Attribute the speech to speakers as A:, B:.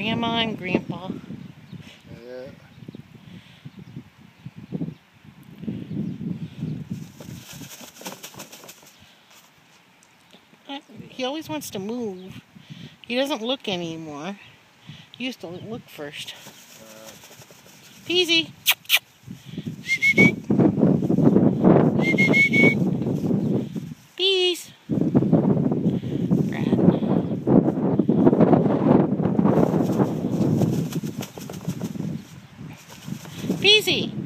A: Grandma and Grandpa.
B: Yeah.
A: He always wants to move. He doesn't look anymore. He used to look first. Peasy. Peace. Brad. Peasy.